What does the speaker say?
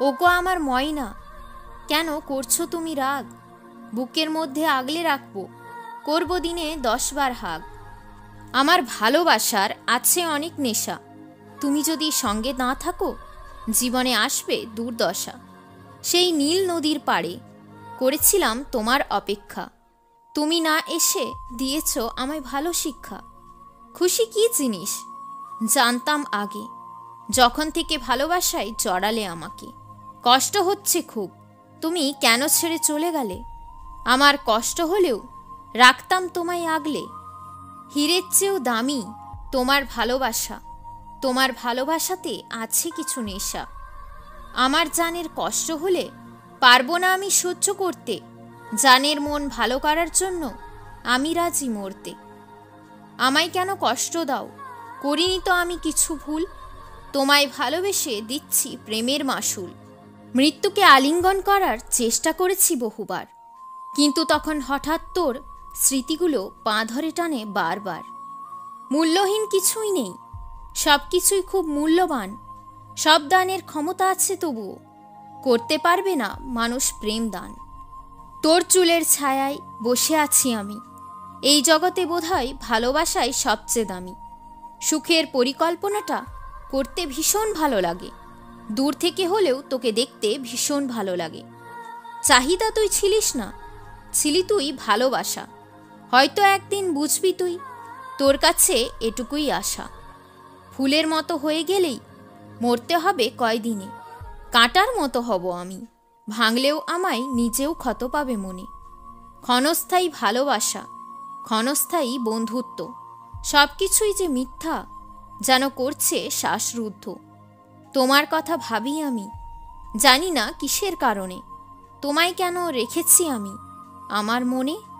ওগো আমার ময়না, কেন করছো তুমি রাগ? বুকের মধ্যে আগলে রাখবো, করব দিনে 10 বার হাগ। আমার ভালোবাসার আছে অনেক নেশা, তুমি যদি সঙ্গে না থাকো জীবনে আসবে দুর্দশা। সেই নীল নদীর পাড়ে করেছিলাম তোমার অপেক্ষা, তুমি না এসে দিয়েছ আমায় ভালো শিক্ষা। খুশি কি জিনিস জানতাম আগে, যখন থেকে ভালোবাসায় জড়ালে আমাকে। কষ্ট হচ্ছে খুব, তুমি কেন ছেড়ে চলে গেলে? আমার কষ্ট হলেও রাখতাম তোমায় আগলে। হীরের চেয়েও দামি তোমার ভালোবাসা, তোমার ভালোবাসাতে আছে কিছু নেশা। আমার জানের কষ্ট হলে পারবো না আমি সহ্য করতে, জানের মন ভালো করার জন্য আমি রাজি মরতে। আমায় কেন কষ্ট দাও, করিনি তো আমি কিছু ভুল, তোমায় ভালোবেসে দিচ্ছি প্রেমের মাসুল। মৃত্যুকে আলিঙ্গন করার চেষ্টা করেছি বহুবার, কিন্তু তখন হঠাৎ তোর স্মৃতিগুলো পা ধরে টানে বারবার। মূল্যহীন কিছুই নেই, সব কিছুই খুব মূল্যবান, সব দানের ক্ষমতা আছে তবুও করতে পারবে না মানুষ প্রেম দান। তোর চুলের ছায়ায় বসে আছি আমি, এই জগতে বোধহয় ভালোবাসাই সবচেয়ে দামি। সুখের পরিকল্পনাটা করতে ভীষণ ভালো লাগে, দূর থেকে হলেও তোকে দেখতে ভীষণ ভালো লাগে। চাহিদা তুই ছিলিস না, ছিলি তুই ভালোবাসা। হয়তো একদিন বুঝবি তুই, তোর কাছে এটুকুই আশা। ফুলের মতো হয়ে গেলেই মরতে হবে কয়দিনে, কাঁটার মতো হব আমি, ভাঙলেও আমায় নিজেও ক্ষত পাবে মনে। ক্ষণস্থায়ী ভালোবাসা, ক্ষণস্থায়ী বন্ধুত্ব, সব কিছুই যে মিথ্যা যেন করছে শ্বাসরুদ্ধ। তোমার কথা ভাবি আমি, জানি না কিসের কারণে, তোমায় কেন রেখেছি আমি আমার মনে।